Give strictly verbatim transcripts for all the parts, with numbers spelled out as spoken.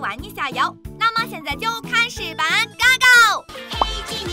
玩一下哟。那么现在就开始吧 ，Go Go！ 今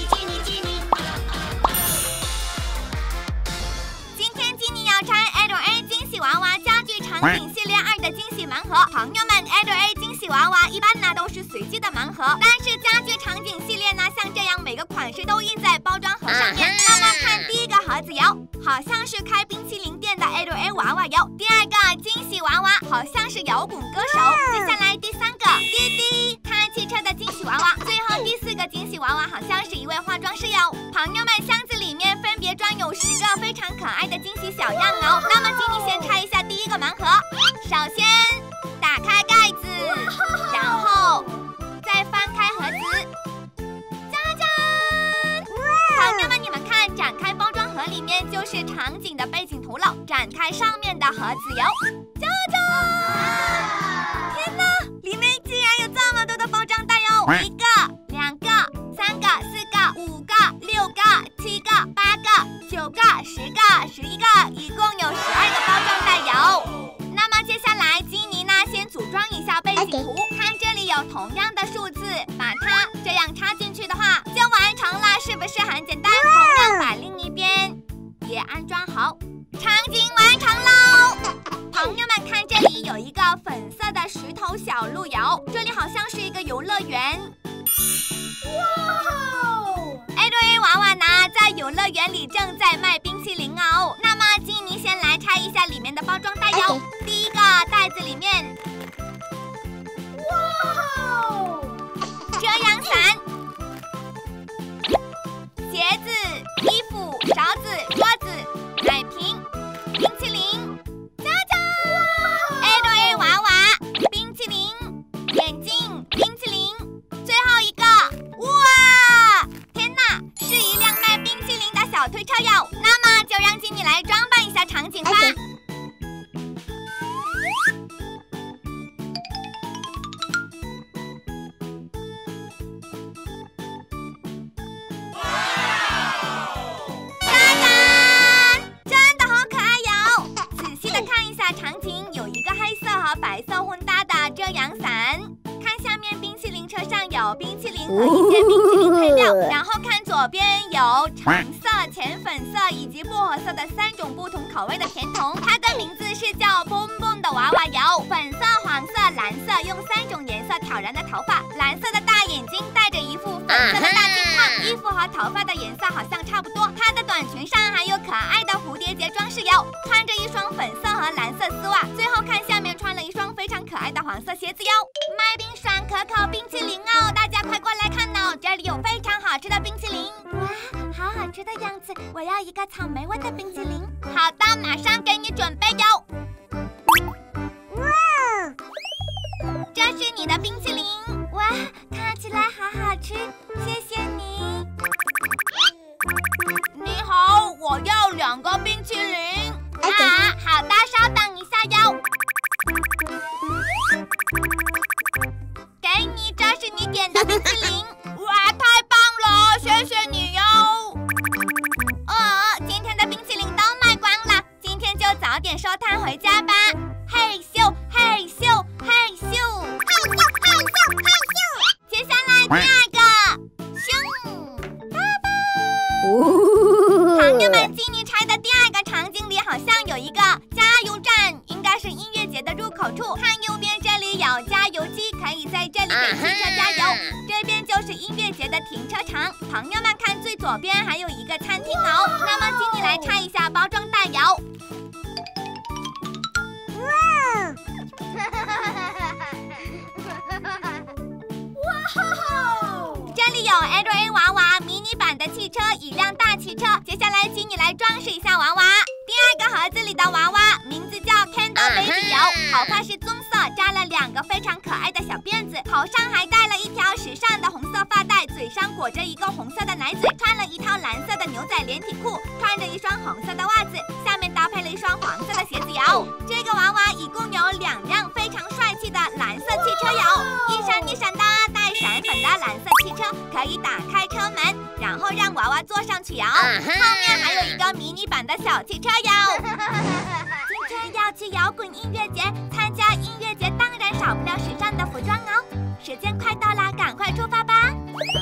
天吉尼要拆 L A 惊喜娃娃家具场景系列二的惊喜盲盒。朋友们 ，L A 惊喜娃娃一般呢都是随机的盲盒，但是家具场景系列呢，像这样每个款式都印在包装盒上面。那么看第一个盒子哟，好像是开冰淇淋店的 L A 娃娃哟。第二个惊喜娃娃好像是摇滚歌手。接下来第三个滴滴开汽车的惊喜娃娃。最后第四个惊喜娃娃好像是一位化妆师哟。朋友们，箱子里面分别装有十个非常可爱的惊喜小样哦。那么吉尼先拆一下第一个盲盒，首先打开盖子，然后再翻开盒子，짜잔！朋友们，你们看，展开包装盒里面就是场景的背景图了。展开上面的盒子哟，짜잔！天哪，里面竟然有这么多的包装袋哟！一个、两个、三个、四个、五个、六个、七个、八个、九个、十个、十一个，一共有十二个包装袋哟。那么接下来，吉尼呢先组装一下背景图，看这里有同样的数字，把它这样插进去的话，就完成了，是不是很简单？同样把另一边也安装好，场景完成喽！朋友们看，这里有一个粉色的石头小路由，这里好像是一个游乐园。哇 ！L A 娃娃呢在游乐园里正在卖冰淇淋哦。那么吉尼先来拆一下里面的包装袋哟。第一个袋子里面，哇！遮阳伞、鞋子、衣服、勺子、桌子、奶瓶、冰淇淋，짜잔！ L A 娃娃冰淇淋、眼镜、冰淇淋，最后一个，哇！天哪，是一辆卖冰淇淋的小推车哟。那么就让吉尼来装扮一下场景吧。场景有一个黑色和白色混搭的遮阳伞，看下面冰淇淋车上有冰淇淋和一些冰淇淋配料，然后看左边有橙色、浅粉色以及薄荷色的三种不同口味的甜筒，它的名字是叫蹦蹦的娃娃油，粉色、黄色、蓝色，用三种颜色挑染的头发，蓝色的大眼睛，戴着一副粉色的大镜框，衣服和头发的颜色好像差不多，它的短裙上还有可爱的蝴蝶结装饰哟，穿着一双粉色和蓝色丝袜，最后看下面穿了一双非常可爱的黄色鞋子哟。卖冰爽可口冰淇淋哦，大家快过来看哦，这里有非常好吃的冰淇淋，哇，好好吃的样子，我要一个草莓味的冰淇淋。好的，马上给你准备哟。哇，这是你的冰淇淋，哇，看起来好好吃，谢谢你。你好，我要两个冰淇淋。啊，好的，稍等一下哟。给你，这是你点的冰淇淋。哇，太棒了，谢谢你哟。哦，今天的冰淇淋都卖光了，今天就早点收摊回家吧。嘿咻嘿咻嘿咻嘿咻嘿咻嘿咻。接下来第二个，咻，爸爸。朋友们，吉尼拆的第二个场景里好像有一个加油站，应该是音乐节的入口处。看右边，这里有加油机，可以在这里给汽车加油。这边就是音乐节的停车场。朋友们看，最左边还有一个餐厅哦。那么吉尼来拆一下包装袋哟。哇！哇！这里有 L A 娃娃迷你版的汽车，一辆大汽车。接下来吉尼来装饰一下娃娃。第二个盒子里的娃娃名字叫 Candle Baby 哟，头发是棕色，扎了两个非常可爱的小辫子，头上还戴了一条时尚的红色发带，嘴上裹着一个红色的奶嘴，穿了一套蓝色的牛仔连体裤，穿着一双红色的袜子，下面搭配了一双黄色的鞋子哟。这个娃娃一共有两辆非常帅气的蓝色汽车哟，一闪一闪的带闪粉的蓝色汽车，可以打开车门，然后让娃娃坐上去哟。后面还有一个迷你版的小汽车哟。今天要去摇滚音乐节，参加音乐节当然是少不了时尚的服装哦。时间快到啦，赶快出发吧！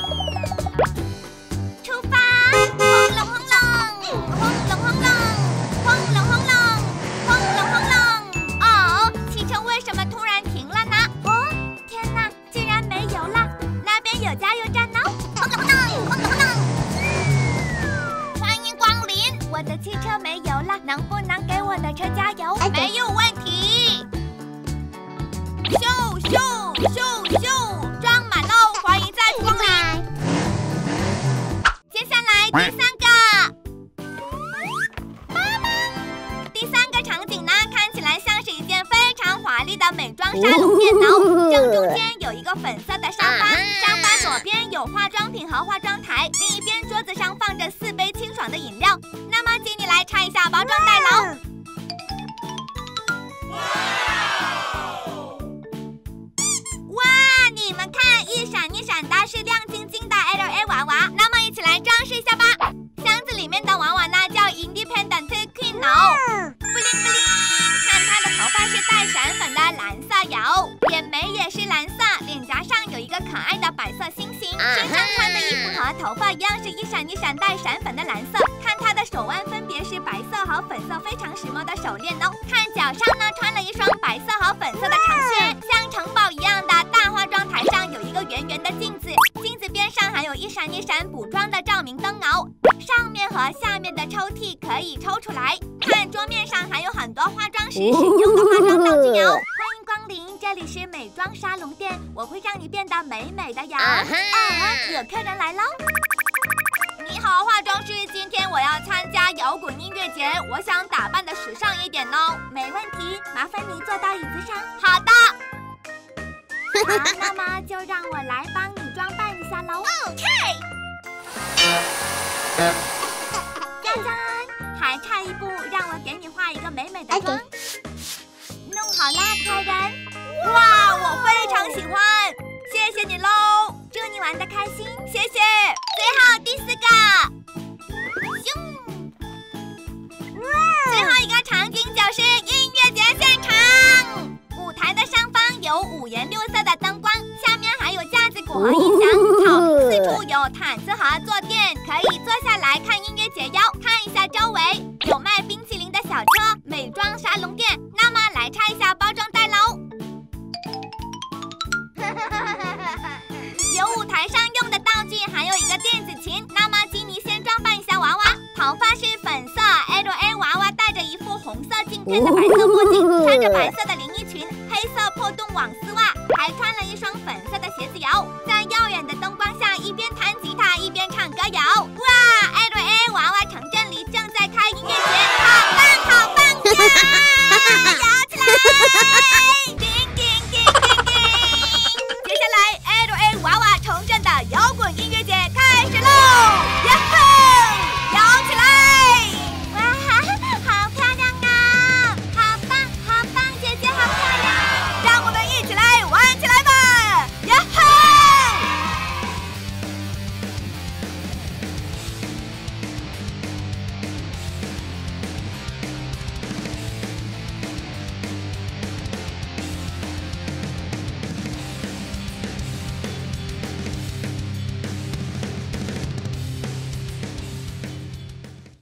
出发！轰隆轰隆，轰隆轰隆，轰隆轰隆，轰隆轰隆。哦，汽车为什么突然停了呢？哦，天哪，竟然没油了！那边有加油站哦。轰隆轰隆，轰隆轰隆。欢迎光临，我的汽车没油了，能不能给我的车加油？没有问题。咻咻咻咻，装满喽！欢迎再次光临。接下来第三个，妈妈。第三个场景呢，看起来像是一件非常华丽的美妆沙龙店哦。正中间有一个粉色的沙发，沙发左边有化妆品和化妆台，另一边桌子上放着四杯清爽的饮料。那么，请你来拆一下包装袋喽。你们看，一闪一闪的是亮晶晶的 L A 娃娃，那么一起来装饰一下吧。箱子里面的娃娃呢叫 Independent Queen 哦，布灵布灵，看她的头发是带闪粉的蓝色油，眼眉也是蓝色，脸颊上有一个可爱的白色星星，身上穿的衣服和头发一样是一闪一闪带闪粉的蓝色。看她的手腕分别是白色和粉色，非常时髦的手链哦。看脚上呢穿了一双白色和粉色的长靴，像城堡一样的。化妆台上有一个圆圆的镜子，镜子边上还有一闪一闪补妆的照明灯哦。上面和下面的抽屉可以抽出来。看桌面上还有很多化妆时使用的化妆道具哦。欢迎光临，这里是美妆沙龙店，我会让你变得美美的哟。啊，有客人来喽！你好，化妆师，今天我要参加摇滚音乐节，我想打扮的时尚一点哦。没问题，麻烦你坐到椅子上。好的。好，那么就让我来帮你装扮一下喽。OK。짜잔，还差一步，让我给你画一个美美的妆。弄好啦，客人。哇，我非常喜欢，谢谢你喽！祝你玩得开心，谢谢。最后第四个，咻！最后一个场景就是音乐节现场。舞台的上方有五颜六色的灯光，下面还有架子鼓和音响，草坪四处有毯子和坐垫，可以坐下来看音乐节哟。看一下周围，有卖冰淇淋的小车，美妆沙龙店。那么来拆一下包装袋喽。有舞台上用的道具，还有一个电子琴。那么基尼先装扮一下娃娃，头发是粉色 L A 娃娃戴着一副红色镜片的白色墨镜，穿着白色的连衣裙，黑色破洞网丝袜，还穿了一双粉色的鞋子哟。